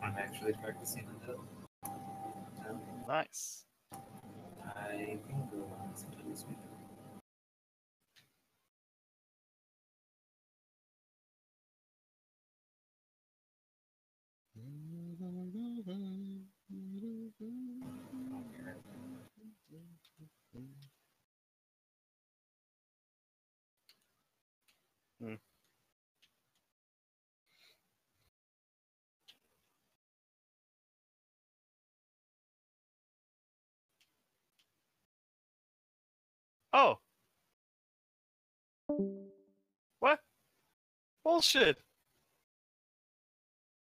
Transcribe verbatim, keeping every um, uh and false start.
I'm actually practicing on that. Um, Nice. I can go on sometime this week. Hmm. Oh. What? Bullshit.